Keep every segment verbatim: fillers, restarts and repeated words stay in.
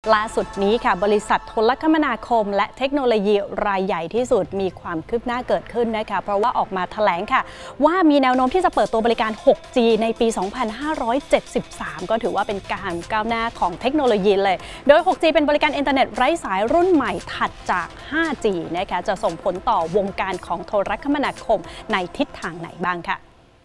ล่าสุดนี้ค่ะบริษัทโทรคมนาคมและเทคโนโลยีรายใหญ่ที่สุดมีความคืบหน้าเกิดขึ้นนะคะเพราะว่าออกมาแถลงค่ะว่ามีแนวโน้มที่จะเปิดตัวบริการ หกจี ในปี สองพันห้าร้อยเจ็ดสิบสาม ก็ถือว่าเป็นการก้าวหน้าของเทคโนโลยีเลยโดย หกจี เป็นบริการอินเทอร์เน็ตไร้สายรุ่นใหม่ถัดจาก ห้าจี นะคะจะส่งผลต่อวงการของโทรคมนาคมในทิศทางไหนบ้างค่ะ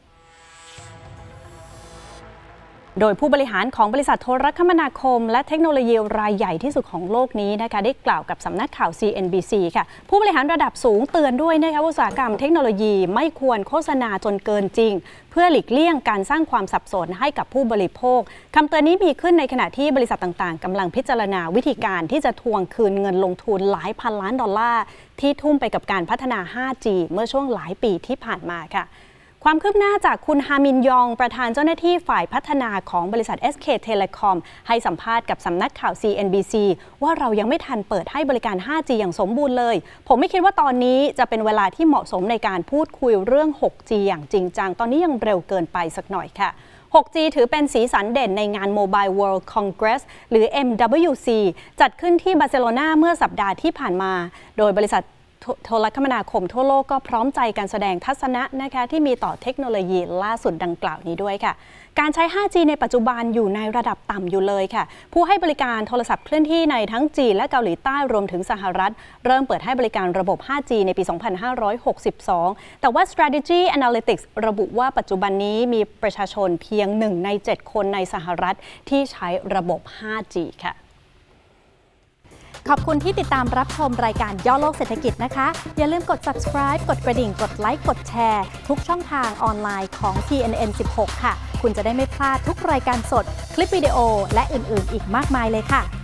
โดยผู้บริหารของบริษัทโทรคมนาคมและเทคโนโลยีรายใหญ่ที่สุดของโลกนี้นะคะได้กล่าวกับสำนักข่าว ซี เอ็น บี ซี ค่ะผู้บริหารระดับสูงเตือนด้วยนะคะว่าอุตสาหกรรมเทคโนโลยีไม่ควรโฆษณาจนเกินจริงเพื่อหลีกเลี่ยงการสร้างความสับสนให้กับผู้บริโภคคำเตือนนี้มีขึ้นในขณะที่บริษัทต่างๆกำลังพิจารณาวิธีการที่จะทวงคืนเงินลงทุนหลายพันล้านดอลลาร์ที่ทุ่มไปกับการพัฒนา ห้าจี เมื่อช่วงหลายปีที่ผ่านมาค่ะความคืบหน้าจากคุณฮามินยองประธานเจ้าหน้าที่ฝ่ายพัฒนาของบริษัท เอส เค Telecom ให้สัมภาษณ์กับสำนักข่าว ซี เอ็น บี ซี ว่าเรายังไม่ทันเปิดให้บริการ ห้าจี อย่างสมบูรณ์เลยผมไม่คิดว่าตอนนี้จะเป็นเวลาที่เหมาะสมในการพูดคุยเรื่อง หกจี อย่างจริงจังตอนนี้ยังเร็วเกินไปสักหน่อยค่ะ หกจี ถือเป็นสีสันเด่นในงาน Mobile World Congress หรือ เอ็ม ดับเบิลยู ซี จัดขึ้นที่บาร์เซโลนาเมื่อสัปดาห์ที่ผ่านมาโดยบริษัทโทรคมนาคมทั่วโลกก็พร้อมใจการแสดงทัศนะนะคะที่มีต่อเทคโนโลยีล่าสุดดังกล่าวนี้ด้วยค่ะการใช้ ห้าจี ในปัจจุบันอยู่ในระดับต่ำอยู่เลยค่ะผู้ให้บริการโทรศัพท์เคลื่อนที่ในทั้งจีนและเกาหลีใต้รวมถึงสหรัฐเริ่มเปิดให้บริการระบบ ห้าจี ในปี สองพันห้าร้อยหกสิบสอง แต่ว่า Strategy Analytics ระบุว่าปัจจุบันนี้มีประชาชนเพียงหนึ่งในเจ็ดคนในสหรัฐที่ใช้ระบบ ห้าจี ค่ะขอบคุณที่ติดตามรับชมรายการย่อโลกเศรษฐกิจนะคะอย่าลืมกด Subscribe กดกระดิ่งกดไลค์กดแชร์ทุกช่องทางออนไลน์ของ ที เอ็น เอ็น สิบหก ค่ะคุณจะได้ไม่พลาดทุกรายการสดคลิปวิดีโอและอื่นๆอีกมากมายเลยค่ะ